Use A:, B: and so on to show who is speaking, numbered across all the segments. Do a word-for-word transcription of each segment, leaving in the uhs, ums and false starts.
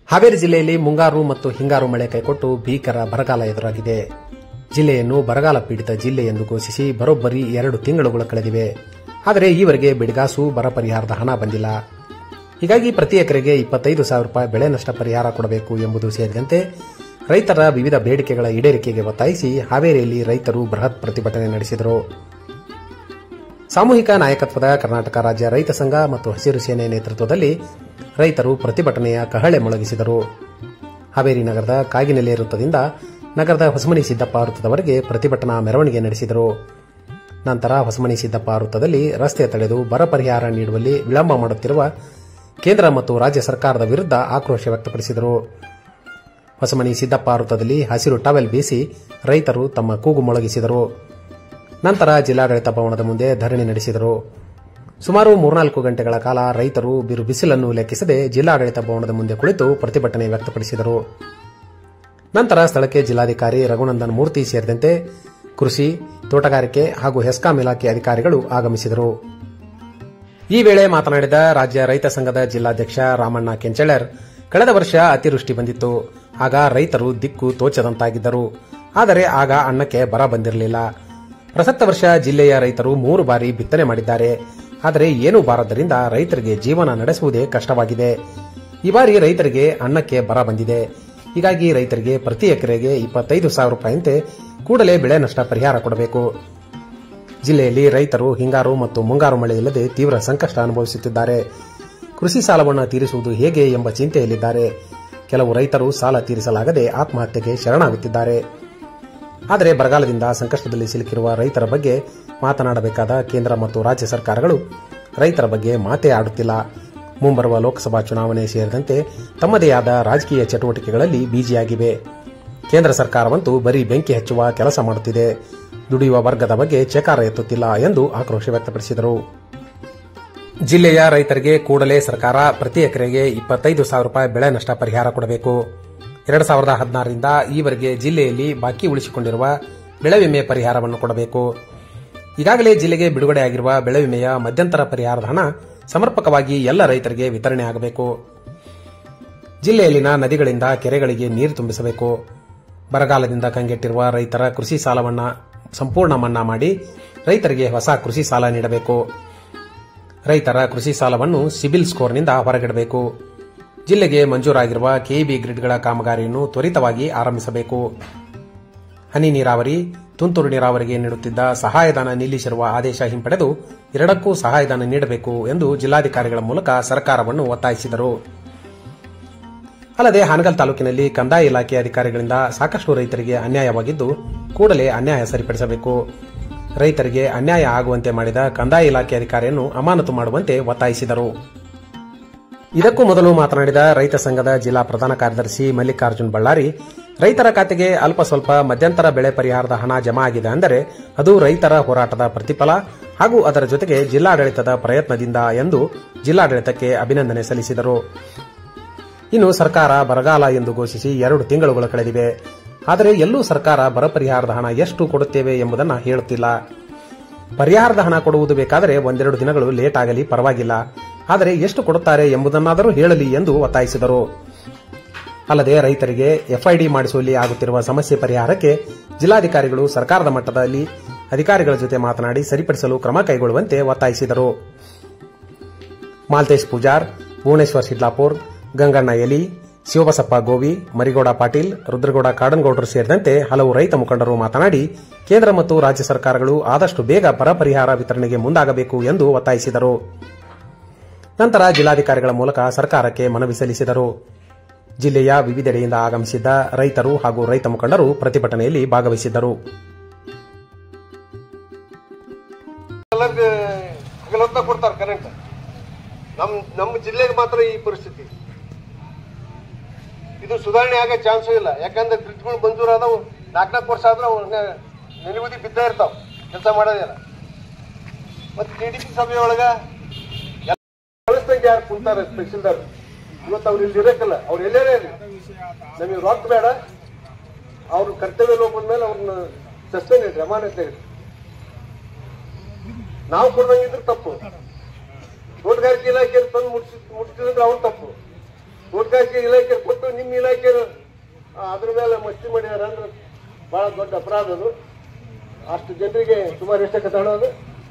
A: ಹಾವೇರಿ ಜಿಲ್ಲೆಯಲ್ಲಿ ಮುಂಗಾರು ಮತ್ತು ಹಿಂಗಾರು ಮಳೆ ಕೈಕೊಟ್ಟು ಭೀಕರ ಬರಗಾಲ ಎದುರಾಗಿದೆ. ಜಿಲ್ಲೆಯನ್ನು ಬರಗಾಲ ಪೀಡಿತ ಜಿಲ್ಲೆ ಎಂದು ಘೋಷಿಸಿ ಬರೋಬ್ಬರಿ ಎರಡು ತಿಂಗಳುಗಳು ಕಳೆದಿವೆ. ಆದರೆ ಈವರೆಗೆ ಬಿಡಿಗಾಸು ಬರ ಪರಿಹಾರದ ಹಣ ಬಂದಿಲ್ಲ. ಹೀಗಾಗಿ ಪ್ರತಿ ಎಕರೆಗೆ ಇಪ್ಪತ್ತೈದು ಸಾವಿರ ರೂಪಾಯಿ ಬೆಳೆ ನಷ್ಟ ಪರಿಹಾರ ಕೊಡಬೇಕು ಎಂಬುದು ಸೇರಿದಂತೆ ರೈತರ ವಿವಿಧ ಬೇಡಿಕೆಗಳ ಈಡೇರಿಕೆಗೆ ಒತ್ತಾಯಿಸಿ ಹಾವೇರಿಯಲ್ಲಿ ರೈತರು ಬೃಹತ್ ಪ್ರತಿಭಟನೆ ನಡೆಸಿದರು. ಸಾಮೂಹಿಕ ನಾಯಕತ್ವದ ಕರ್ನಾಟಕ ರಾಜ್ಯ ರೈತ ಸಂಘ ಮತ್ತು ಹಸಿರು ಸೇನೆ ನೇತೃತ್ವದಲ್ಲಿ ರೈತರು ಪ್ರತಿಭಟನೆಯ ಕಹಳೆ ಮೊಳಗಿಸಿದರು. ಹಾವೇರಿ ನಗರದ ಕಾಗಿನೆಲೆ ವೃತ್ತದಿಂದ ನಗರದ ಹೊಸಮನಿ ಸಿದ್ದಪ್ಪ ವೃತ್ತದವರೆಗೆ ಪ್ರತಿಭಟನಾ ಮೆರವಣಿಗೆ ನಡೆಸಿದರು. ನಂತರ ಹೊಸಮನಿ ಸಿದ್ದಪ್ಪ ವೃತ್ತದಲ್ಲಿ ರಸ್ತೆ ತಡೆದು ಬರ ಪರಿಹಾರ ನೀಡುವಲ್ಲಿ ವಿಳಂಬ ಮಾಡುತ್ತಿರುವ ಕೇಂದ್ರ ಮತ್ತು ರಾಜ್ಯ ಸರ್ಕಾರದ ವಿರುದ್ಧ ಆಕ್ರೋಶ ವ್ಯಕ್ತಪಡಿಸಿದರು. ಹೊಸಮನಿ ಸಿದ್ದಪ್ಪ ವೃತ್ತದಲ್ಲಿ ಹಸಿರು ಟವೆಲ್ ಬೀಸಿ ರೈತರು ತಮ್ಮ ಕೂಗು ಮೊಳಗಿಸಿದರು. ನಂತರ ಜಿಲ್ಲಾಡಳಿತ ಭವನದ ಮುಂದೆ ಧರಣಿ ನಡೆಸಿದರು. ಸುಮಾರು ಮೂರ್ನಾಲ್ಕು ಗಂಟೆಗಳ ಕಾಲ ರೈತರು ಬಿರು ಬಿಸಿಲನ್ನು ಲೆಕ್ಕಿಸದೆ ಜಿಲ್ಲಾಡಳಿತ ಭವನದ ಮುಂದೆ ಕುಳಿತು ಪ್ರತಿಭಟನೆ ವ್ಯಕ್ತಪಡಿಸಿದರು. ನಂತರ ಸ್ಥಳಕ್ಕೆ ಜಿಲ್ಲಾಧಿಕಾರಿ ರಘುನಂದನ್ ಮೂರ್ತಿ ಸೇರಿದಂತೆ ಕೃಷಿ, ತೋಟಗಾರಿಕೆ ಹಾಗೂ ಹೆಸ್ಕಾಂ ಇಲಾಖೆ ಅಧಿಕಾರಿಗಳು ಆಗಮಿಸಿದರು. ಈ ವೇಳೆ ಮಾತನಾಡಿದ ರಾಜ್ಯ ರೈತ ಸಂಘದ ಜಿಲ್ಲಾಧ್ಯಕ್ಷ ರಾಮಣ್ಣ ಕೆಂಚಳರ್, ಕಳೆದ ವರ್ಷ ಅತಿವೃಷ್ಟಿ ಬಂದಿತ್ತು. ಆಗ ರೈತರು ದಿಕ್ಕು ತೋಚದಂತಾಗಿದ್ದರು. ಆದರೆ ಆಗ ಅನ್ನಕ್ಕೆ ಬರ ಬಂದಿರಲಿಲ್ಲ. ಪ್ರಸಕ್ತ ವರ್ಷ ಜಿಲ್ಲೆಯ ರೈತರು ಮೂರು ಬಾರಿ ಬಿತ್ತನೆ ಮಾಡಿದ್ದಾರೆ. ಆದರೆ ಏನೂ ಬಾರದ್ದರಿಂದ ರೈತರಿಗೆ ಜೀವನ ನಡೆಸುವುದೇ ಕಷ್ಟವಾಗಿದೆ. ಈ ಬಾರಿ ರೈತರಿಗೆ ಅನ್ನಕ್ಕೆ ಬರ ಬಂದಿದೆ. ಹೀಗಾಗಿ ರೈತರಿಗೆ ಪ್ರತಿ ಎಕರೆಗೆ ಇಪ್ಪತ್ತೈದು ಸಾವಿರ ರೂಪಾಯಿಯಂತೆ ಕೂಡಲೇ ಬೆಳೆ ನಷ್ಟ ಪರಿಹಾರ ಕೊಡಬೇಕು. ಜಿಲ್ಲೆಯಲ್ಲಿ ರೈತರು ಹಿಂಗಾರು ಮತ್ತು ಮುಂಗಾರು ಮಳೆ ಇಲ್ಲದೆ ತೀವ್ರ ಸಂಕಷ್ಟ ಅನುಭವಿಸುತ್ತಿದ್ದಾರೆ. ಕೃಷಿ ಸಾಲವನ್ನು ತೀರಿಸುವುದು ಹೇಗೆ ಎಂಬ ಚಿಂತೆಯಲ್ಲಿದ್ದಾರೆ. ಕೆಲವು ರೈತರು ಸಾಲ ತೀರಿಸಲಾಗದೆ ಆತ್ಮಹತ್ಯೆಗೆ ಶರಣಾಗುತ್ತಿದ್ದಾರೆ. ಆದರೆ ಬರಗಾಲದಿಂದ ಸಂಕಷ್ಟದಲ್ಲಿ ಸಿಲುಕಿರುವ ರೈತರ ಬಗ್ಗೆ ಮಾತನಾಡಬೇಕಾದ ಕೇಂದ್ರ ಮತ್ತು ರಾಜ್ಯ ಸರ್ಕಾರಗಳು ರೈತರ ಬಗ್ಗೆ ಮಾತೇ ಆಡುತ್ತಿಲ್ಲ. ಮುಂಬರುವ ಲೋಕಸಭಾ ಚುನಾವಣೆ ಸೇರಿದಂತೆ ತಮ್ಮದೇ ಆದ ರಾಜಕೀಯ ಚಟುವಟಿಕೆಗಳಲ್ಲಿ ಬಿಜಿಯಾಗಿವೆ. ಕೇಂದ್ರ ಸರ್ಕಾರವಂತೂ ಬರೀ ಬೆಂಕಿ ಹಚ್ಚುವ ಕೆಲಸ ಮಾಡುತ್ತಿದೆ. ದುಡಿಯುವ ವರ್ಗದ ಬಗ್ಗೆ ಚೇಕಾರ ಎತ್ತುತ್ತಿಲ್ಲ ಎಂದು ಆಕ್ರೋಶ ವ್ಯಕ್ತಪಡಿಸಿದರು. ಜಿಲ್ಲೆಯ ರೈತರಿಗೆ ಕೂಡಲೇ ಸರ್ಕಾರ ಪ್ರತಿ ಎಕರೆಗೆ ಇಪ್ಪತ್ತೈದು ಸಾವಿರ ರೂಪಾಯಿ ಬೆಳೆ ನಷ್ಟ ಪರಿಹಾರ ಕೊಡಬೇಕು. ಎರಡು ಸಾವಿರದ ಹದಿನಾರರಿಂದ ಈವರೆಗೆ ಜಿಲ್ಲೆಯಲ್ಲಿ ಬಾಕಿ ಉಳಿಸಿಕೊಂಡಿರುವ ಬೆಳೆ ವಿಮೆ ಪರಿಹಾರವನ್ನು ಕೊಡಬೇಕು. ಈಗಾಗಲೇ ಜಿಲ್ಲೆಗೆ ಬಿಡುಗಡೆಯಾಗಿರುವ ಬೆಳೆ ವಿಮೆಯ ಮಧ್ಯಂತರ ಪರಿಹಾರದ ಹಣ ಸಮರ್ಪಕವಾಗಿ ಎಲ್ಲ ರೈತರಿಗೆ ವಿತರಣೆ ಆಗಬೇಕು. ಜಿಲ್ಲೆಯಲ್ಲಿನ ನದಿಗಳಿಂದ ಕೆರೆಗಳಿಗೆ ನೀರು ತುಂಬಿಸಬೇಕು. ಬರಗಾಲದಿಂದ ಕಂಗೆಟ್ಟಿರುವ ರೈತರ ಕೃಷಿ ಸಾಲವನ್ನು ಸಂಪೂರ್ಣ ಮನ್ನಾ ಮಾಡಿ ರೈತರಿಗೆ ಹೊಸ ಕೃಷಿ ಸಾಲ ನೀಡಬೇಕು. ರೈತರ ಕೃಷಿ ಸಾಲವನ್ನು ಸಿಬಿಲ್ ಸ್ಕೋರ್ನಿಂದ ಹೊರಗಿಡಬೇಕು. ಜಿಲ್ಲೆಗೆ ಮಂಜೂರಾಗಿರುವ ಕೆಇಬಿ ಗ್ರಿಡ್ಗಳ ಕಾಮಗಾರಿಯನ್ನು ತ್ವರಿತವಾಗಿ ಆರಂಭಿಸಬೇಕು. ಹನಿ ನೀರಾವರಿ, ತುಂತುರು ನೀರಾವರಿಗೆ ನೀಡುತ್ತಿದ್ದ ಸಹಾಯಧನ ನಿಲ್ಲಿಸಿರುವ ಆದೇಶ ಹಿಂಪಡೆದು ಎರಡಕ್ಕೂ ಸಹಾಯಧನ ನೀಡಬೇಕು ಎಂದು ಜಿಲ್ಲಾಧಿಕಾರಿಗಳ ಮೂಲಕ ಸರ್ಕಾರವನ್ನು ಒತ್ತಾಯಿಸಿದರು. ಅಲ್ಲದೆ ಹಾನಗಲ್ ತಾಲೂಕಿನಲ್ಲಿ ಕಂದಾಯ ಇಲಾಖೆ ಅಧಿಕಾರಿಗಳಿಂದ ಸಾಕಷ್ಟು ರೈತರಿಗೆ ಅನ್ಯಾಯವಾಗಿದ್ದು ಕೂಡಲೇ ಅನ್ಯಾಯ ಸರಿಪಡಿಸಬೇಕು. ರೈತರಿಗೆ ಅನ್ಯಾಯ ಆಗುವಂತೆ ಮಾಡಿದ ಕಂದಾಯ ಇಲಾಖೆ ಅಧಿಕಾರಿಯನ್ನು ಅಮಾನತು ಮಾಡುವಂತೆ ಒತ್ತಾಯಿಸಿದರು. ಇದಕ್ಕೂ ಮೊದಲು ಮಾತನಾಡಿದ ರೈತ ಸಂಘದ ಜಿಲ್ಲಾ ಪ್ರಧಾನ ಕಾರ್ಯದರ್ಶಿ ಮಲ್ಲಿಕಾರ್ಜುನ್ ಬಳ್ಳಾರಿ, ರೈತರ ಖಾತೆಗೆ ಅಲ್ಪ ಸ್ವಲ್ಪ ಮಧ್ಯಂತರ ಬೆಳೆ ಪರಿಹಾರದ ಹಣ ಜಮಾ ಆಗಿದೆ ಅಂದರೆ ಅದು ರೈತರ ಹೋರಾಟದ ಪ್ರತಿಫಲ ಹಾಗೂ ಅದರ ಜೊತೆಗೆ ಜಿಲ್ಲಾಡಳಿತದ ಪ್ರಯತ್ನದಿಂದ ಎಂದು ಜಿಲ್ಲಾಡಳಿತಕ್ಕೆ ಅಭಿನಂದನೆ ಸಲ್ಲಿಸಿದರು. ಇನ್ನು ಸರ್ಕಾರ ಬರಗಾಲ ಎಂದು ಘೋಷಿಸಿ ಎರಡು ತಿಂಗಳುಗಳು ಕಳೆದಿವೆ. ಆದರೆ ಎಲ್ಲೂ ಸರ್ಕಾರ ಬರ ಪರಿಹಾರದ ಹಣ ಎಷ್ಟು ಕೊಡುತ್ತೇವೆ ಎಂಬುದನ್ನು ಹೇಳುತ್ತಿಲ್ಲ. ಪರಿಹಾರದ ಹಣ ಕೊಡುವುದು ಬೇಕಾದರೆ ಒಂದೆರಡು ದಿನಗಳು ಲೇಟ್ ಆಗಲಿ ಪರವಾಗಿಲ್ಲ, ಆದರೆ ಎಷ್ಟು ಕೊಡುತ್ತಾರೆ ಎಂಬುದನ್ನಾದರೂ ಹೇಳಲಿ ಎಂದು ಒತ್ತಾಯಿಸಿದರು. ಅಲ್ಲದೆ ರೈತರಿಗೆ ಎಫ್ಐಡಿ ಮಾಡಿಸುವಲ್ಲಿ ಆಗುತ್ತಿರುವ ಸಮಸ್ಯೆ ಪರಿಹಾರಕ್ಕೆ ಜಿಲ್ಲಾಧಿಕಾರಿಗಳು ಸರ್ಕಾರದ ಮಟ್ಟದಲ್ಲಿ ಅಧಿಕಾರಿಗಳ ಜೊತೆ ಮಾತನಾಡಿ ಸರಿಪಡಿಸಲು ಕ್ರಮ ಕೈಗೊಳ್ಳುವಂತೆ ಒತ್ತಾಯಿಸಿದರು. ಮಾಲ್ತೇಶ್ ಪೂಜಾರ್, ಭುವನೇಶ್ವರ್ ಶಿಡ್ಲಾಪುರ್, ಗಂಗಣ್ಣ ಎಲಿ, ಶಿವಬಸಪ್ಪ ಗೋವಿ, ಮರಿಗೌಡ ಪಾಟೀಲ್, ರುದ್ರಗೌಡ ಕಾಡನಗೌಡರು ಸೇರಿದಂತೆ ಹಲವು ರೈತ ಮುಖಂಡರು ಮಾತನಾಡಿ ಕೇಂದ್ರ ಮತ್ತು ರಾಜ್ಯ ಸರ್ಕಾರಗಳು ಆದಷ್ಟು ಬೇಗ ಬರ ಪರಿಹಾರ ವಿತರಣೆಗೆ ಮುಂದಾಗಬೇಕು ಎಂದು ಒತ್ತಾಯಿಸಿದರು. ನಂತರ ಜಿಲ್ಲಾಧಿಕಾರಿಗಳ ಮೂಲಕ ಸರ್ಕಾರಕ್ಕೆ ಮನವಿ ಸಲ್ಲಿಸಿದರು. ಜಿಲ್ಲೆಯ ವಿವಿಧೆಡೆಯಿಂದ ಆಗಮಿಸಿದ್ದ ರೈತರು ಹಾಗೂ ರೈತ ಮುಖಂಡರು ಪ್ರತಿಭಟನೆಯಲ್ಲಿ ಭಾಗವಹಿಸಿದ್ದರು.
B: ನಮ್ಮ ಜಿಲ್ಲೆಗೆ ಮಾತ್ರ ಈ ಪರಿಸ್ಥಿತಿ, ಇದು ಸುಧಾರಣೆ ಆಗೋ ಚಾನ್ಸು ಇಲ್ಲ. ಯಾಕಂದ್ರೆ ಬ್ರಿಡ್ಜ್ಗಳು ಮಂಜೂರಾದವು ನಾಲ್ಕು ನಾಲ್ಕು ವರ್ಷ ಆದ್ರೆ ಅವ್ರ ನೆಲುವುದಿ ಬಿದ್ದ ಇರ್ತಾವ, ಕೆಲಸ ಮಾಡೋದಿಲ್ಲ. ಮತ್ತೆ ಕೆ ಡಿ ಪಿ ಸಭೆಯೊಳಗ ಯಾರು ಕುಂತಾರ ಸ್ಪೆಷಲ್ದಾರ್, ಇವತ್ತು ಅವ್ರು ಇಲ್ಲಿ ಇರಕ್ಕಲ್ಲ, ಅವ್ರು ಎಲ್ಲೇ ಇರಲಿ, ನಮಗೆ ರೊಕ್ಕ ಬೇಡ, ಅವ್ರ ಕರ್ತವ್ಯ ಲೋಪದ ಮೇಲೆ ಅವ್ರನ್ನ ಸಸ್ಪೆಂಡ್ ಇಡ್ರಿ, ಅಮಾನತ್ ಇಡ್ರಿ. ನಾವು ಕೊಡ್ದಂಗಿದ್ರೆ ತಪ್ಪು, ತೋಟಗಾರಿಕೆ ಇಲಾಖೆಯಲ್ಲಿ ತಂದು ಮುಟ್ಸಿ ಮುಟ್ಸಿದ್ರೆ ಅವ್ರು ತಪ್ಪು. ತೋಟಗಾರಿಕೆ ಇಲಾಖೆ ಕೊಟ್ಟು ನಿಮ್ಮ ಇಲಾಖೆ ಅದ್ರ ಮೇಲೆ ಮಸ್ತಿ ಮಾಡ್ಯಾರ ಅಂದ್ರೆ ಬಹಳ ದೊಡ್ಡ ಅಪರಾಧ ಅದು. ಅಷ್ಟು ಜನರಿಗೆ ಸುಮಾರು ಎಷ್ಟಕ್ಕೆ ತಗೊಳ್ಳೋದು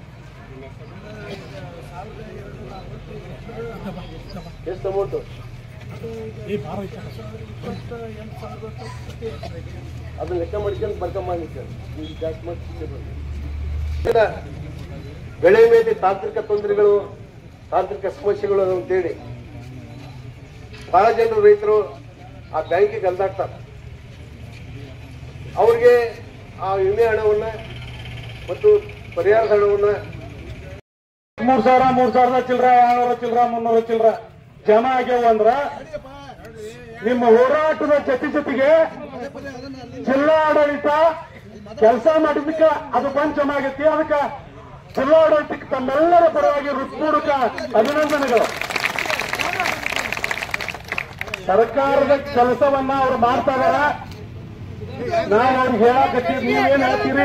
B: ಎಷ್ಟು ಅಮೌಂಟು ಅದನ್ನ ಲೆಕ್ಕ ಮಾಡ್ಕೊಂಡು ಬರ್ಕೊಂಬಂದಿದ್ದೆ ಈಗ ಜಾಸ್ತಿ ಮಾಡಿ ಬೆಳೆ ಮೇಲೆ ತಾಂತ್ರಿಕ ತೊಂದರೆಗಳು ತಾಂತ್ರಿಕ ಸಮಸ್ಯೆಗಳು ಅಂತೇಳಿ ಬಹಳ ಜನರು ರೈತರು ಆ ಬ್ಯಾಂಕಿಗೆ ಅಲ್ದಾಡ್ತಾರೆ. ಅವ್ರಿಗೆ ಆ ವಿಮೆ ಹಣವನ್ನ ಮತ್ತು ಪರಿಹಾರದ ಹಣವನ್ನ
C: ಮೂರ್ ಸಾವಿರ ಮೂರ್ ಸಾವಿರದ ಚಿಲ್ಲರ ಏಳ್ನೂರ ಚಿಲ್ಲರ ಮುನ್ನೂರ ಚಿಲ್ಲರ ಜಮಾ ಆಗ್ಯಾವ ಅಂದ್ರ ನಿಮ್ಮ ಹೋರಾಟದ ಜೊತೆ ಜೊತೆಗೆ ಜಿಲ್ಲಾಡಳಿತ ಕೆಲಸ ಮಾಡಿದಕ್ಕೆ ಅದು ಬಂದ್ ಜಮಾ ಆಗೈತಿ. ಅದಕ್ಕೆ ಜಿಲ್ಲಾಡಳಿತಕ್ಕೆ ತಮ್ಮೆಲ್ಲರ ಪರವಾಗಿ ಹೃತ್ಪೂರ್ವಕ ಅಭಿನಂದನೆಗಳು. ಸರ್ಕಾರದ ಕೆಲಸವನ್ನ ಅವ್ರು ಮಾಡ್ತಾ ಇದಾರ. ನಾವು ಅವ್ರಿಗೆ ಹೇಳಕತ್ತೀವಿ, ನೀವೇನ್ ಹೇಳ್ತೀರಿ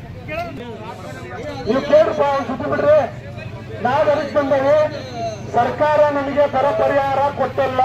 C: ನೀವು ಕೇಳ್ರಪ್ಪ, ಅವ್ರು ಸುತ್ತಿ ಬಿಡ್ರಿ. ನಾವು ಅದಕ್ಕೆ ಬಂದವು, ಸರ್ಕಾರ ನಮಗೆ ಬರ ಪರಿಹಾರ ಕೊಟ್ಟಿಲ್ಲ,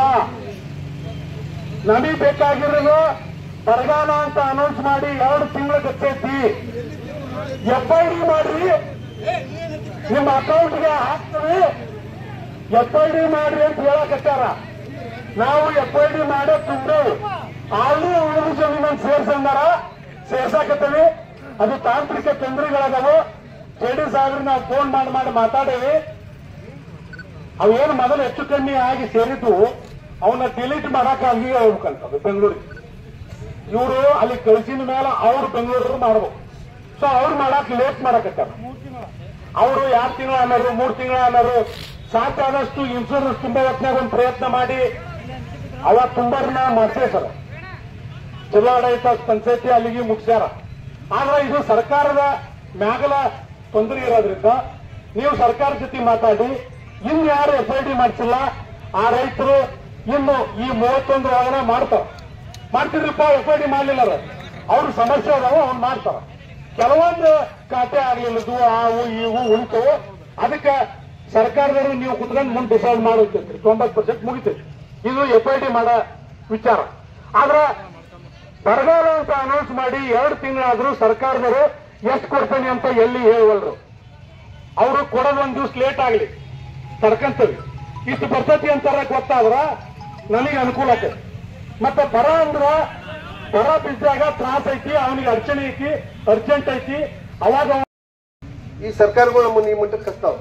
C: ನಮಗೆ ಬೇಕಾಗಿರೋದು ಬರಗಾಲ ಅಂತ ಅನೌನ್ಸ್ ಮಾಡಿ ಎರಡು ತಿಂಗಳು ಗಚ್ಚೈತಿ, ಎಫ್ ಐ ಡಿ ಮಾಡ್ರಿ, ನಿಮ್ಮ ಅಕೌಂಟ್ಗೆ ಹಾಕ್ತೀವಿ, ಎಫ್ ಐ ಡಿ ಮಾಡ್ರಿ ಅಂತ ಹೇಳಕತ್ತಾರ. ನಾವು ಎಫ್ ಐ ಡಿ ಮಾಡೋ ತುಂಡು ಅಲ್ಲಿ ಉಳಿದ ಜಮೀನನ್ನು ಸೇರ್ಸಂದಾರ, ಸೇರ್ಸಾಕತ್ತೀವಿ. ಅದು ತಾಂತ್ರಿಕ ತೊಂದರೆಗಳದಾವು. ಜೆಡಿ ಸಾಹೇಬ್ರಿಗೆ ನಾವು ಫೋನ್ ಮಾಡಿ ಮಾಡಿ ಮಾತಾಡೇವಿ. ಅವೇನು ಮೊದಲು ಹೆಚ್ಚು ಕಮ್ಮಿ ಆಗಿ ಸೇರಿದ್ದು ಅವನ್ನ ಡಿಲೀಟ್ ಮಾಡಕ್ ಅಲ್ಲಿಗೆ ಹೋಗ್ಬೇಕಂತದ್ದು ಬೆಂಗಳೂರಿಗೆ. ಇವರು ಅಲ್ಲಿ ಕಳಿಸಿದ ಮೇಲೆ ಅವ್ರು ಬೆಂಗಳೂರು ಮಾಡ್ಬೇಕು. ಸೊ ಅವ್ರು ಮಾಡಕ್ ಲೇಟ್ ಮಾಡಕತ್ತಾರ. ಅವರು ಎರಡು ತಿಂಗಳ ಅನ್ನೋರು ಮೂರು ತಿಂಗಳ ಅನ್ನೋರು ಸಾಕಾದಷ್ಟು ಇನ್ಶೂರೆನ್ಸ್ ತುಂಬಾ ಹೊತ್ನಾಗ ಒಂದು ಪ್ರಯತ್ನ ಮಾಡಿ ಅವ ತುಂಬಾರನ್ನ ಮಾಡ್ತೇವೆ ಸರ್. ಜಿಲ್ಲಾಡಳಿತ ಪಂಚಾಯತಿ ಅಲ್ಲಿಗೆ ಮುಗಿಸ್ಯಾರ. ಆದ್ರೆ ಇದು ಸರ್ಕಾರದ ಮ್ಯಾಗಲ ತೊಂದರೆ ಇರೋದ್ರಿಂದ ನೀವು ಸರ್ಕಾರ ಜೊತೆ ಮಾತಾಡಿ ಇನ್ನು ಯಾರು ಎಫ್ ಐ ಡಿ ಮಾಡಿಸಿಲ್ಲ ಆ ರೈತರು ಇನ್ನು ಈ ಮೂವತ್ತೊಂದು ಒಳಗಡೆ ಮಾಡ್ತಾರ. ಮಾಡ್ತಿದ್ರಪ್ಪ, ಎಫ್ ಐ ಡಿ ಮಾಡ್ಲಿಲ್ಲ ಅವ್ರ ಸಮಸ್ಯೆ ಅದಾವ, ಅವ್ನು ಮಾಡ್ತಾರ. ಕೆಲವೊಂದು ಖಾತೆ ಆಗ್ಲಿಲ್ಲದು ಆವು ಇವು ಉಳಿತು. ಅದಕ್ಕೆ ಸರ್ಕಾರದವರು ನೀವು ಕುತ್ಕೊಂಡು ಮುಂದೆ ಡಿಸೈಡ್ ಮಾಡೋತೈತ್ರಿ. ತೊಂಬತ್ತು ಪರ್ಸೆಂಟ್ ಮುಗಿತೈತಿ. ಇದು ಎಫ್ ಐ ಡಿ ಮಾಡೋ ವಿಚಾರ. ಆದ್ರೆ ಬರಗಾಲ ಅಂತ ಅನೌನ್ಸ್ ಮಾಡಿ ಎರಡು ತಿಂಗಳಾದ್ರೂ ಸರ್ಕಾರದವರು ಎಷ್ಟು ಕೊಡ್ತೇನೆ ಅಂತ ಎಲ್ಲಿ ಹೇಳವಲ್ರು. ಅವರು ಕೊಡೋದು ಒಂದ್ ದಿವ್ಸ ಲೇಟ್ ಆಗ್ಲಿ ತಡ್ಕಂತೀವಿ. ಇಷ್ಟು ಬರ್ತೈತಿ ಅಂತಾರ ಗೊತ್ತಾದ್ರ ನನಗೆ ಅನುಕೂಲ ಆಕೈತಿ. ಮತ್ತೆ ಬರ ಅಂದ್ರ ಬರ ಬಿದ್ದಾಗ ತ್ರಾಸ ಐತಿ, ಅವನಿಗೆ ಅಡಚಣೆ ಐತಿ, ಅರ್ಜೆಂಟ್ ಐತಿ. ಅವಾಗ
B: ಈ ಸರ್ಕಾರಗಳು ನಮ್ಮನ್ನು ಈ ಮಟ್ಟಕ್ಕೆ ಕಸ್ತಾವ.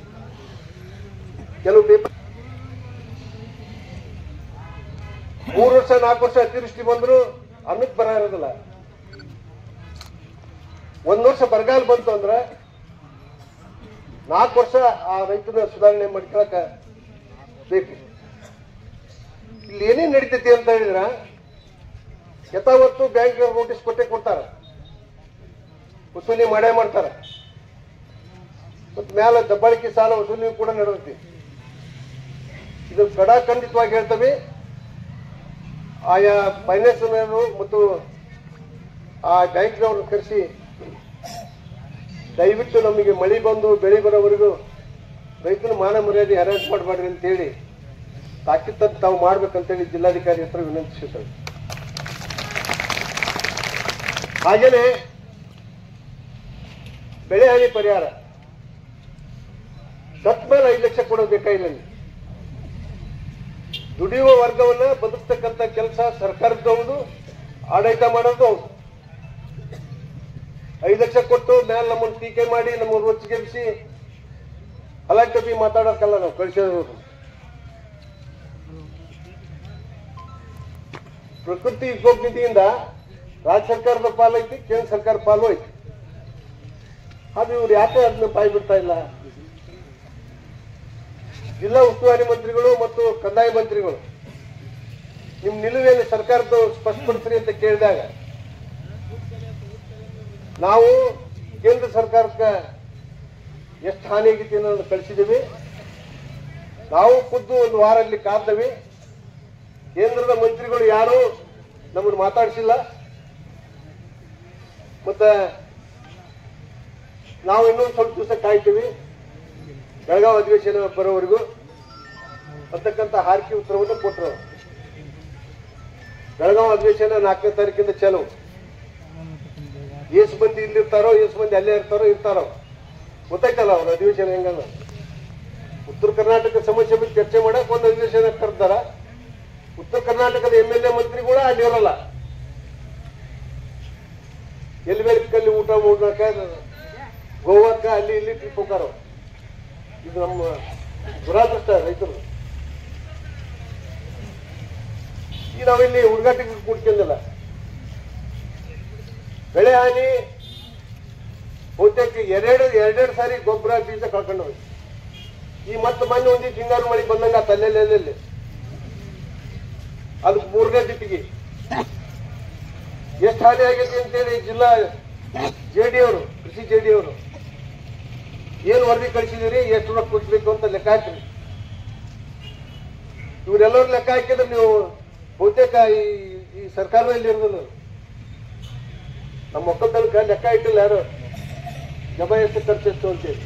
B: ಕೆಲವು ಪೇಪರ್ ಮೂರು ವರ್ಷ ನಾಲ್ಕು ವರ್ಷ ಅತಿವೃಷ್ಟಿ ಬಂದ್ರು ಅನ್ನಕ್ಕೆ ಬರ ಇರೋದಿಲ್ಲ. ಒಂದ್ ವರ್ಷ ಬರಗಾಲ ಬಂತು ಅಂದ್ರೆ ನಾಲ್ಕು ವರ್ಷ ಆ ರೈತನ ಸುಧಾರಣೆ ಮಾಡ್ಕೊಳಕ ಬೇಕು. ಇಲ್ಲಿ ಏನೇನ್ ನಡೀತೈತಿ ಅಂತ ಹೇಳಿದ್ರ ಯಥಾವತ್ತು ಬ್ಯಾಂಕ್ ನೋಟಿಸ್ ಕೊಟ್ಟೆ ಕೊಡ್ತಾರ, ವಸೂಲಿ ಮಾಡೇ ಮಾಡ್ತಾರ. ಮತ್ ಮ್ಯಾಲ ದಬ್ಬಾಳಿಕೆ ಸಾಲ ವಸೂಲಿ ಕೂಡ ನಡೆದೈತಿ. ಇದು ಕಡಾಖಂಡಿತವಾಗಿ ಹೇಳ್ತವೆ. ಆಯಾ ಫೈನಾನ್ಸ್ನವರು ಮತ್ತು ಆ ಬ್ಯಾಂಕ್ನವ್ರನ್ನ ಕರೆಸಿ ದಯವಿಟ್ಟು ನಮಗೆ ಮಳೆ ಬಂದು ಬೆಳೆ ಬರೋವರೆಗೂ ರೈತನ ಮಾನ ಮರ್ಯಾದೆ ಹರಾಜು ಮಾಡಬೇಡ್ರಿ ಅಂತೇಳಿ ತಾಕೀತನ್ನು ತಾವು ಮಾಡ್ಬೇಕಂತೇಳಿ ಜಿಲ್ಲಾಧಿಕಾರಿ ಹತ್ರ ವಿನಂತಿಸುತ್ತಾರೆ. ಹಾಗೇನೆ ಬೆಳೆ ಹಾನಿ ಪರಿಹಾರ ಸತ್ ಮೇಲೆ ಐದು ಲಕ್ಷ ಕೊಡೋದು ಬೇಕಾಗಿಲ್ಲ. ದುಡಿಯುವ ವರ್ಗವನ್ನ ಬದುಕ್ತಕ್ಕಂಥ ಕೆಲಸ ಸರ್ಕಾರದ್ದು ಹೌದು, ಆಡಳಿತ ಮಾಡೋದು ಹೌದು. ಐದು ಲಕ್ಷ ಕೊಟ್ಟು ಮೇಲೆ ನಮ್ಮನ್ನು ಟೀಕೆ ಮಾಡಿ ನಮ್ಮ ರೊಚ್ಚಿಗೆಬ್ಬಿಸಿ ಹಲಾಟಪಿ ಮಾತಾಡೋಕ್ಕಲ್ಲ ನಾವು ಕಳಿಸೋದು. ಪ್ರಕೃತಿ ವಿಕೋಪ ನಿಧಿಯಿಂದ ರಾಜ್ಯ ಸರ್ಕಾರದ ಪಾಲು ಐತಿ, ಕೇಂದ್ರ ಸರ್ಕಾರ ಪಾಲು ಐತಿ. ಅದು ಇವ್ರು ಯಾಕೆ ಅದನ್ನ ಬಾಯಿ ಬಿಡ್ತಾ ಇಲ್ಲ? ಜಿಲ್ಲಾ ಉಸ್ತುವಾರಿ ಮಂತ್ರಿಗಳು ಮತ್ತು ಕಂದಾಯ ಮಂತ್ರಿಗಳು ನಿಮ್ ನಿಲುವೇನು ಸರ್ಕಾರದ ಸ್ಪಷ್ಟಪಡಿಸ್ರಿ ಅಂತ ಕೇಳಿದಾಗ ನಾವು ಕೇಂದ್ರ ಸರ್ಕಾರಕ್ಕೆ ಎಷ್ಟು ಹಾನಿ ಆಗೈತಿ ಅನ್ನೋದನ್ನು ಕಳಿಸಿದ್ದೀವಿ. ನಾವು ಖುದ್ದು ಒಂದು ವಾರಲ್ಲಿ ಕಾದ್ವಿ. ಕೇಂದ್ರದ ಮಂತ್ರಿಗಳು ಯಾರು ನಮ್ಮನ್ನು ಮಾತಾಡಿಸಿಲ್ಲ. ಮತ್ತೆ ನಾವು ಇನ್ನೊಂದು ಸ್ವಲ್ಪ ದಿವಸ ಕಾಯ್ತೀವಿ. ಬೆಳಗಾವಿ ಅಧಿವೇಶನ ಬರೋವರೆಗೂ ಅಂತಕ್ಕಂಥ ಹಾರಿಕೆ ಉತ್ತರವನ್ನು ಕೊಟ್ಟರು. ಬೆಳಗಾವಿ ಅಧಿವೇಶನ ನಾಲ್ಕನೇ ತಾರೀಕಿಂದ ಚಾಲು. ಎಷ್ಟು ಮಂದಿ ಇಲ್ಲಿರ್ತಾರೋ ಎಷ್ಟು ಮಂದಿ ಅಲ್ಲೇ ಇರ್ತಾರೋ ಇರ್ತಾರೋ ಗೊತ್ತಾಯ್ತಲ್ಲ ಅವ್ರ ಅಧಿವೇಶನ ಹೆಂಗಲ್ಲ. ಉತ್ತರ ಕರ್ನಾಟಕ ಸಮಸ್ಯೆ ಬಗ್ಗೆ ಚರ್ಚೆ ಮಾಡಕ್ ಒಂದು ಅಧಿವೇಶನ ಕರ್ತಾರ. ಉತ್ತರ ಕರ್ನಾಟಕದ ಎಂ ಎಲ್ ಎ ಮಂತ್ರಿ ಕೂಡ ಅಲ್ಲಿ ಇರಲ್ಲ. ಎಲ್ಲಿ ಬೇಕಲ್ಲಿ ಊಟ ಮಾಡೋಕ ಗೋವಾಕ್ಕ ಅಲ್ಲಿ ಇಲ್ಲಿ ಟ್ರಿಪ್ ಹೋಗಾರ. ಇದು ನಮ್ಮ ದುರಾದೃಷ್ಟ ರೈತರು. ಈಗ ನಾವಿಲ್ಲಿ ಹುಡುಗಾಟಿಗೆ ಕೂಡ್ಕೊಂಡಿಲ್ಲ. ಬೆಳೆ ಹಾನಿ ಬಹುತೇಕ ಎರಡೆರಡು ಎರಡೆರಡು ಸಾರಿ ಗೊಬ್ಬರ ಬೀಜ ಕಳ್ಕೊಂಡವ್. ಈ ಮತ್ತೆ ಮೊನ್ನೆ ಒಂದಿಷ್ಟು ಹಿಂಗಾರು ಮಳೆ ಬಂದಂಗ ತಲ್ಲೆಲ್ಲಿ ಅದಕ್ಕೆ ಮೂರನೇ ದಿಟ್ಟಿಗೆ ಎಷ್ಟು ಹಾನಿ ಆಗೈತಿ ಅಂತೇಳಿ ಜಿಲ್ಲಾ ಜೆಡಿ ಅವರು ಕೃಷಿ ಜೆಡಿ ಅವರು ಏನು ವರದಿ ಕಳಿಸಿದಿರಿ, ಎಷ್ಟು ರೊಕ್ಕ ಕೊಡ್ಬೇಕು ಅಂತ ಲೆಕ್ಕ ಹಾಕ್ರಿ. ಇವರೆಲ್ಲರೂ ಲೆಕ್ಕ ಹಾಕಿದ್ರೆ ನೀವು ಬಹುತೇಕ ಈ ಈ ಸರ್ಕಾರದಲ್ಲಿ ಇರೋದಿಲ್ಲ. ನಮ್ಮ ಒಕ್ಕಲ್ತನಕ ಲೆಕ್ಕ ಇಟ್ಟಿಲ್ಲ ಯಾರು ಜಮ ಎಷ್ಟು ಖರ್ಚೆಷ್ಟು ಅಂತೇಳಿ.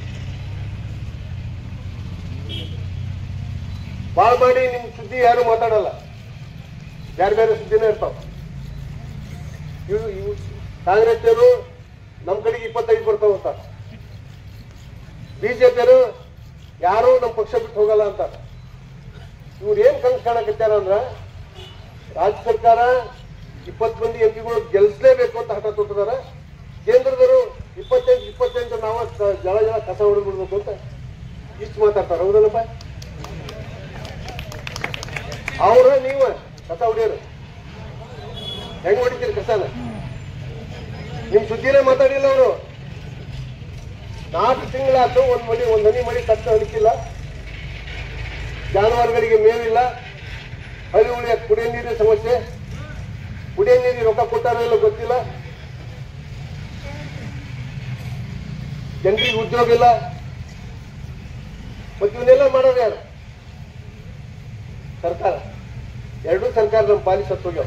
B: ಬಾಳ್ ಮಾಡಿ ನಿಮ್ ಸುದ್ದಿ ಯಾರು ಮಾತಾಡಲ್ಲ, ಬೇರೆ ಬೇರೆ ಸುದ್ದಿನೇ ಇರ್ತಾವ. ಇವು ಇವು ಕಾಂಗ್ರೆಸ್ನವರು ನಮ್ ಕಡೆಗೆ ಇಪ್ಪತ್ತೈದು ಬರ್ತಾವ ಅಂತ, ಬಿಜೆಪಿಯವರು ಯಾರು ನಮ್ಮ ಪಕ್ಷ ಬಿಟ್ಟು ಹೋಗಲ್ಲ ಅಂತ. ಇವ್ರು ಏನ್ ಕನಸು ಕಾಣಕತ್ತಾರ ಅಂದ್ರ ರಾಜ್ಯ ಸರ್ಕಾರ ಇಪ್ಪತ್ತು ಮಂದಿ ಎಂ ಪಿಗಳು ಗೆಲ್ಸ್ಲೇಬೇಕು ಅಂತ ಹಠ ತೊಟ್ಟಿದಾರ. ಕೇಂದ್ರದವರು ಇಪ್ಪತ್ತೆಂಟು ಇಪ್ಪತ್ತೆಂಟು ನಾವು ಜಳ ಜಳ ಕಸ ಹೊಡೆದ್ಬಿಡ್ಬೇಕು ಅಂತ ಇಷ್ಟು ಮಾತಾಡ್ತಾರ. ಹೌದಲ್ಲಪ್ಪ? ಅವ್ರ ನೀವು ಕಸ ಹೊಡಿಯೋರು ಹೆಂಗ್ ಹೊಡಿತೀರಿ ಕಸನ? ನಿಮ್ ಸುದ್ದಿನೇ ಮಾತಾಡಿಲ್ಲ ಅವರು. ನಾಲ್ಕು ತಿಂಗಳಾಯ್ತು, ಒಂದ್ ಮಳಿ ಒಂದ್ ಹನಿ ಮಳಿ ಕಷ್ಟ ಹಲಿಕ್ಕಿಲ್ಲ, ಜಾನುವಾರುಗಳಿಗೆ ಮೇವಿಲ್ಲ, ಹಳ್ಳಿ ಉಳಿಯ ಕುಡಿಯೋ ನೀರಿನ ಸಮಸ್ಯೆ, ಕುಡಿಯೋ ನೀರಿಗೆ ರೊಕ್ಕ ಕೊಟ್ಟಾರೋ ಇಲ್ಲ ಗೊತ್ತಿಲ್ಲ, ಜನರಿಗೆ ಉದ್ಯೋಗ ಇಲ್ಲ. ಮತ್ತೆ ಇವನ್ನೆಲ್ಲ ಮಾಡೋದು ಯಾರು? ಸರ್ಕಾರ. ಎರಡೂ ಸರ್ಕಾರ ನಮ್ಮ ಪಾಲಿಸಿ ಹತ್ತೋಗ್ಯಾವ.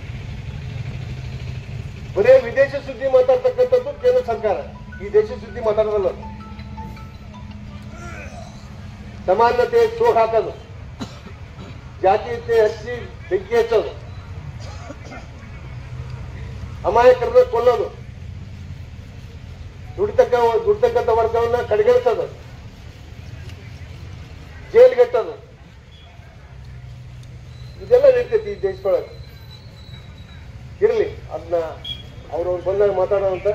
B: ಬರೇ ವಿದೇಶ ಸುದ್ದಿ ಮಾತಾಡ್ತಕ್ಕಂಥದ್ದು ಕೇಂದ್ರ ಸರ್ಕಾರ, ಈ ದೇಶ ಸುದ್ದಿ ಮಾತಾಡೋದಲ್ಲ. ಸಮಾನತೆ ಸೋಗ್ ಹಾಕೋದು, ಜಾತೀಯತೆ ಹಚ್ಚಿ ಬೆಂಕಿ ಹಚ್ಚೋದು, ಅಮಾಯಕರನ್ನ ಕೊಲ್ಲೋದು, ದುಡಿತಕ್ಕ ದುಡ್ತಕ್ಕಂಥ ವರ್ಗವನ್ನ ಕಡೆಗಣಿಸೋದು, ಜೈಲ್ಗೆಟ್ಟೋದು, ಇದೆಲ್ಲ ನಡೀತೈತಿ ಈ ದೇಶದೊಳಗೆ. ಇರಲಿ, ಅದನ್ನ ಅವ್ರವ್ರು ಬಂದಾಗ ಮಾತಾಡೋ ಅಂತ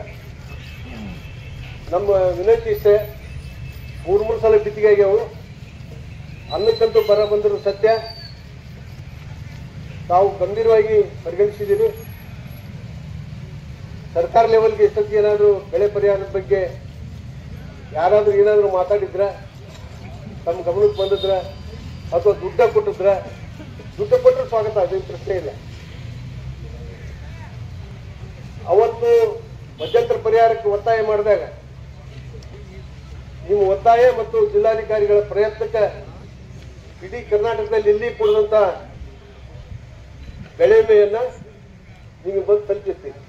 B: ನಮ್ಮ ವಿನಂತಿ ಇಷ್ಟೇ. ಮೂರ್ ಮೂರು ಸಲ ಬಿತ್ತಿಗೆ ಆಗ್ಯಾವು. ಅನ್ನಕ್ಕಂತೂ ಬರ ಬಂದರು ಸತ್ಯ. ತಾವು ಗಂಭೀರವಾಗಿ ಪರಿಗಣಿಸಿದ್ದೀರಿ. ಸರ್ಕಾರ ಲೆವೆಲ್ಗೆ ಎಷ್ಟೊತ್ತಿಗೆ ಏನಾದರೂ ಬೆಳೆ ಪರಿಹಾರದ ಬಗ್ಗೆ ಯಾರಾದ್ರೂ ಏನಾದರೂ ಮಾತಾಡಿದ್ರ, ತಮ್ಮ ಗಮನಕ್ಕೆ ಬಂದಿದ್ರ, ಅಥವಾ ದುಡ್ಡ ಕೊಟ್ಟಿದ್ರ, ದುಡ್ಡು ಕೊಟ್ಟರೆ ಸ್ವಾಗತ, ಅದೇನು ಪ್ರಶ್ನೆ ಇಲ್ಲ. ಅವತ್ತು ಮಧ್ಯಂತರ ಪರಿಹಾರಕ್ಕೆ ಒತ್ತಾಯ ಮಾಡಿದಾಗ ನಿಮ್ಮ ಒತ್ತಾಯ ಮತ್ತು ಜಿಲ್ಲಾಧಿಕಾರಿಗಳ ಪ್ರಯತ್ನಕ್ಕೆ ಇಡೀ ಕರ್ನಾಟಕದಲ್ಲಿ ಎಲ್ಲಿ ಕೊಡುವಂತ ಬೆಳೆ ವಿಮೆಯನ್ನ ನಿಮಗೆ ಬಂದು ತಲುಪಿರ್ತೀವಿ.